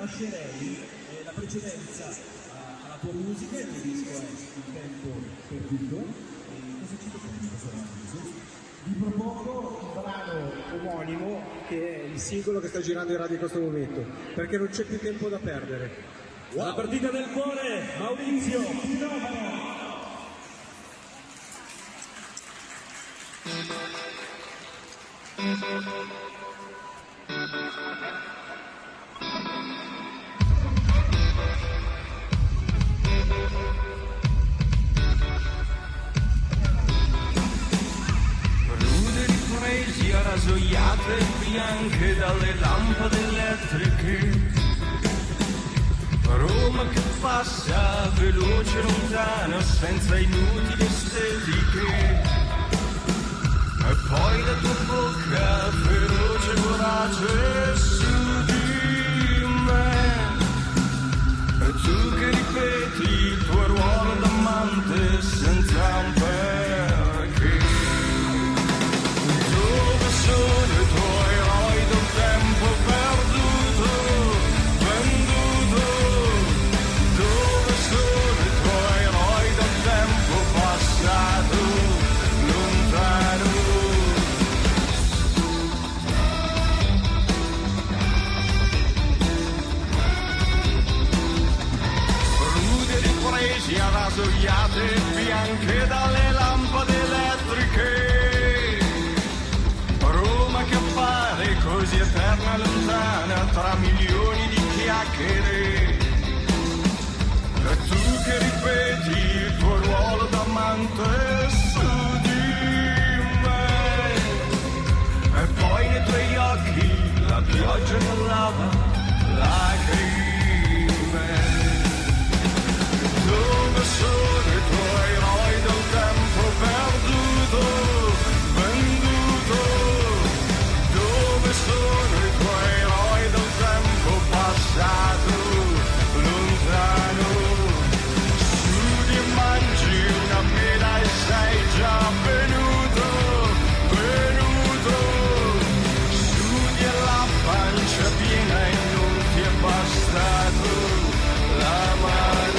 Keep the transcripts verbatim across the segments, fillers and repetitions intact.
lascerei eh, la precedenza a- alla tua musica, il tuo disco è Il tempo perduto. E cosa ci proponi di questo disco? Vi propongo il brano omonimo, che è il singolo che sta girando in radio in questo momento, perché non c'è più tempo da perdere. La partita del cuore, Maurizio Pirovano. Ruderi poesia rasoiate bianche dalle lampade elettriche. Roma che passa veloce lontana senza inutili estetiche. E poi la tua bocca feroce e vorace su di me. E tu che ripeti il tuo ruolo d'amante senza un perché. Dove sono i tuoi eroi del tempo perduto, venduto? Dove sono i tuoi eroi del tempo passato, lontano? Ruderi presi a rasoiate bianche dalle lampade elettriche. Roma che appare così eterna e lontana tra milioni di chiacchiere. E tu che ripeti il tuo ruolo d'amante su di me. E poi nei tuoi occhi la pioggia che lava lacrime. Dove sono i tuoi eroi del tempo perduto, venduto? Dove sono i tuoi eroi del tempo passato, lontano? Su di mangi una mela e sei già venuto, venuto. Su di la pancia piena e non ti è bastato la mano.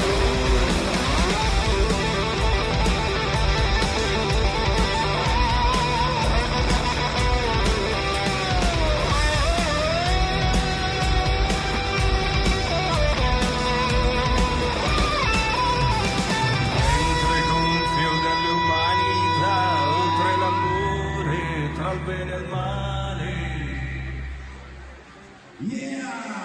Mentre gonfio dell'umanità, oltre l'amore, tra il bene e il male. Yeah!